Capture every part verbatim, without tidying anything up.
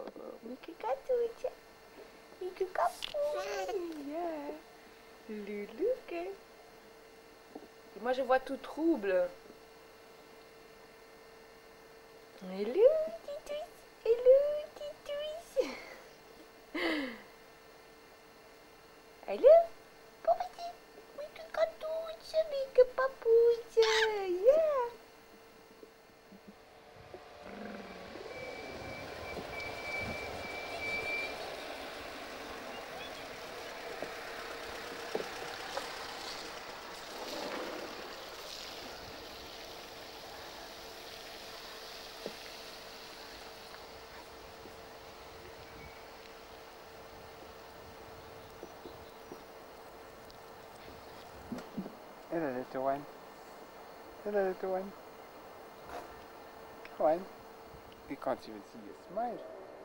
Mieke katoentje. Mieke kapoen. Ja. Loulou. Moi je vois tout trouble. Hello, titouis. Hello, titouis. Hello, papiti. Mieke katoentje, mieke papoentje. Ja. Hello, little one. Hello, little one. Come on. You can't even see your smile.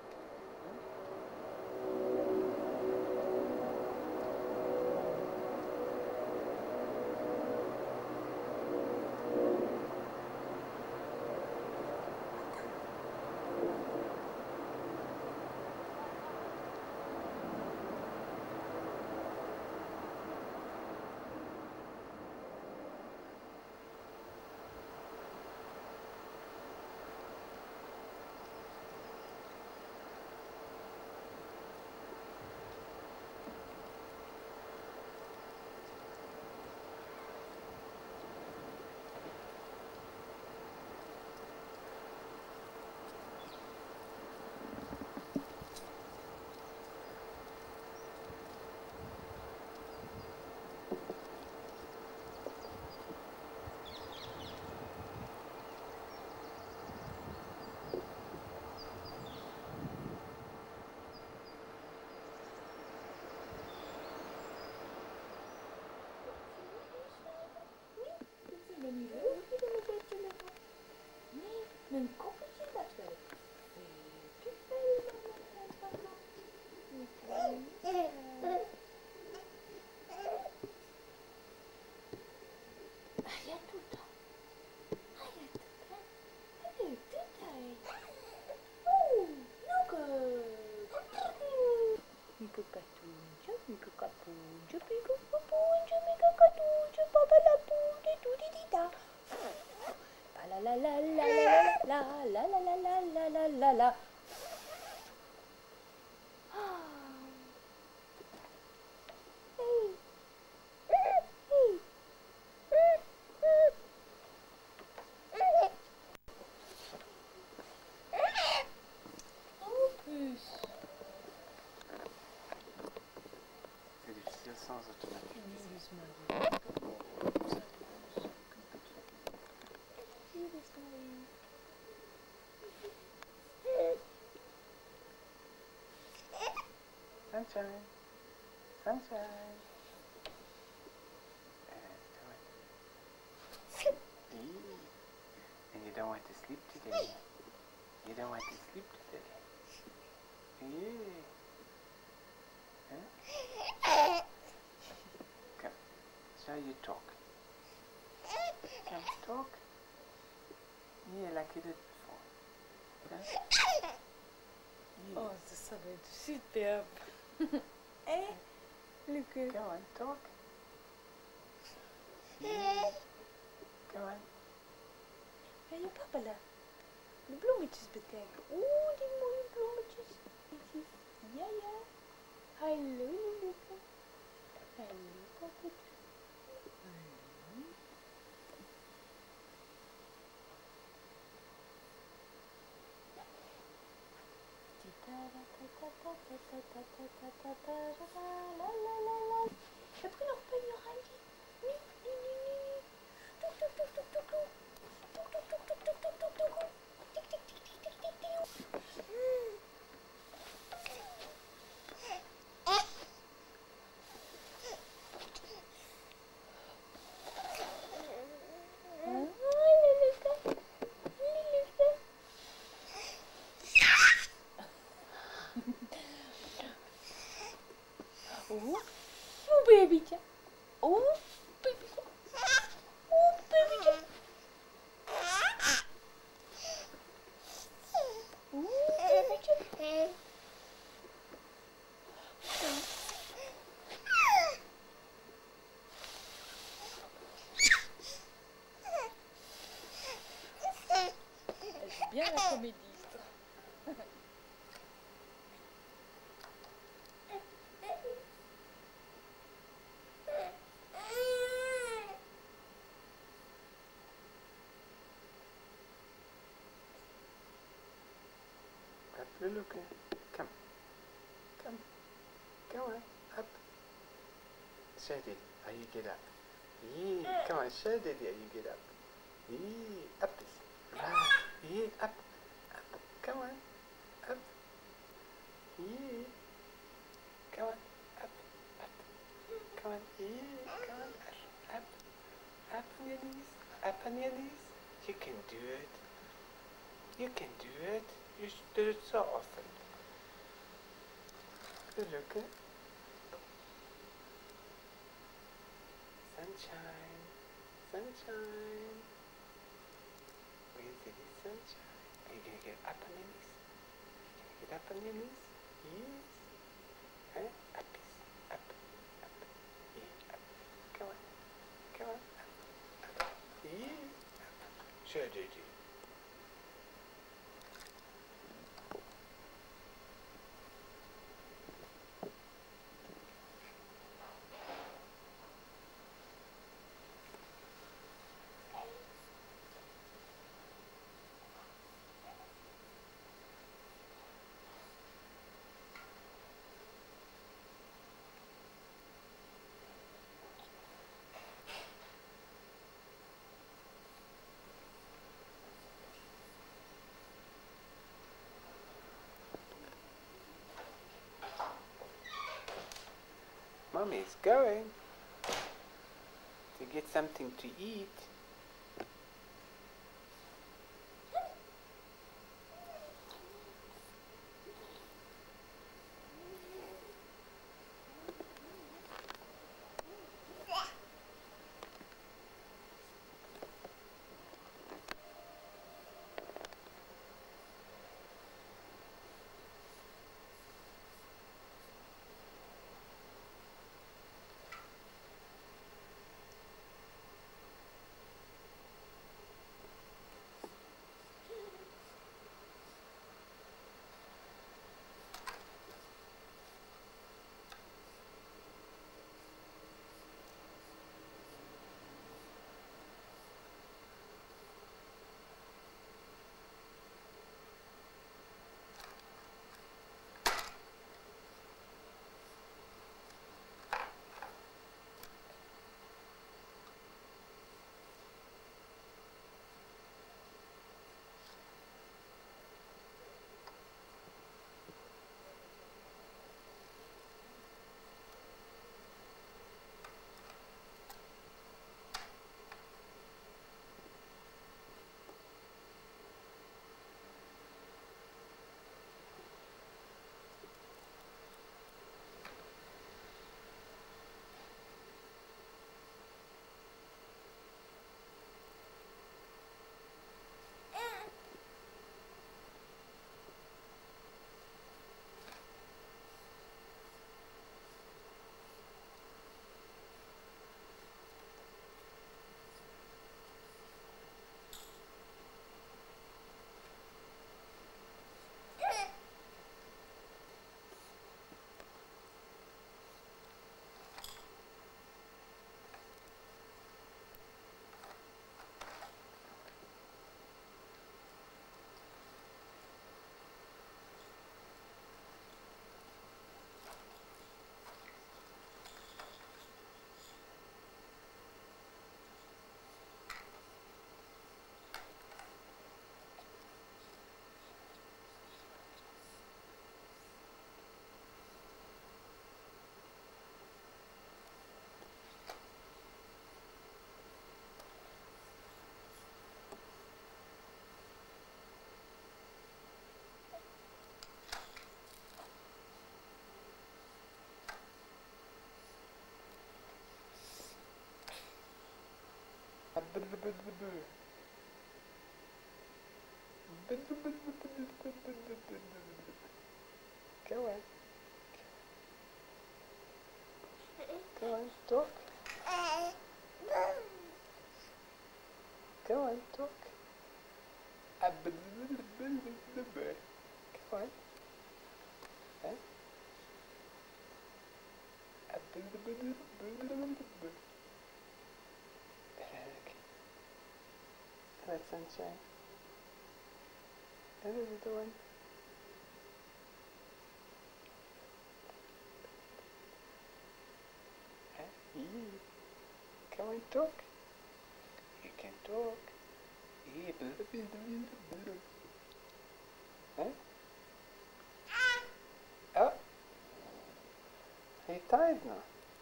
Mijn koppeltje dat wel. Ja, doe dat. Ja, doe dat. Doe dat. Oeh, nog een. Mieke katoentje, mieke kapoentje, mieke kapoentje, mieke katoentje, papa la poentje, doe die die da. La la la la la la la la la la la la la. C'est difficile sans automatique. Sunshine. Sunshine. And you don't want to sleep today. You don't want to sleep today. Yeah. Huh? Come. Shall you talk? Come, talk. Yeah, like you did before. Huh? Yeah. Oh, ça va être superbe. Eh, Luke. Come on, talk. Yeah. Come on. Ga je papa daar de bloemetjes bekijken? Oeh, die mooie bloemetjes. Ja, ja. Hallo, Luke. Hallo, papa. Heb je nog een je handje? Nee, nee, nee, nee. Toek, toek, toek, toek, toek, toek. Toek, toek, toek, toek, toek, toek, toek, toek. Tik, tik, tik, tik, tik, tik, tik. Oeh, oeh babytje. Oeh, babytje. Oeh, babytje. Oeh, babytje. Elle joue bien la comédie. Up, Luluka. Come. Come. Come on. Up. Show Daddy how you get up. Yeah. Come on, show Daddy how you get up. Yeah. Up this. Right. Yeah. Up. Up. Come on. Up. Yeah. Come on. Up. Up. Come on. Yeah. Come on. Up. Up. Up on your knees. Up on your knees. You can do it. You can do it. You should do it so often. Good looking. Sunshine. Sunshine. Where's the sunshine? Are you going to get up on your knees? Get up on your knees? Yes. Huh? Up, up, up. Yeah, up. Come on. Come on. Up, up. Yeah. Up. Sure, Gigi. Mommy's going to get something to eat. Talk. Come on, talk. Come on. Huh? Hello, sunshine. Hello, little one. Huh? Yee. Come on, talk. You can talk. Huh? Oh. Are you tired now?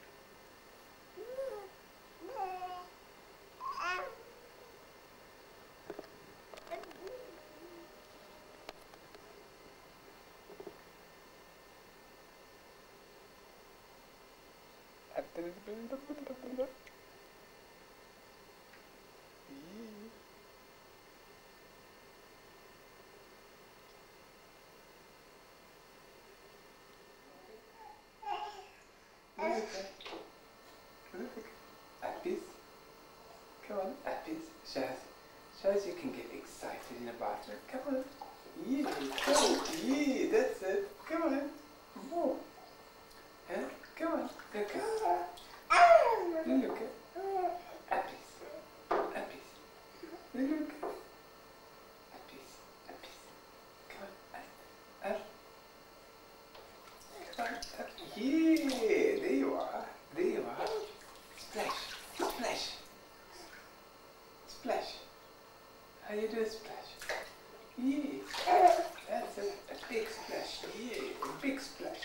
Appies. Come on, Appies. Shaz. Shaz, you can get excited in the bathroom. Come on. Yeah, come on. Yeah, that's it. Come on. More. Huh? Come on. Look at. Look at. Appies. Appies. Look at. Appies. Appies. Come on. Up. Up. Come on. Up. Yeah, there you are. There you are. Splash. Splash. Splash. How you do a splash? Yeah. That's a, a big splash. Yeah, a big splash.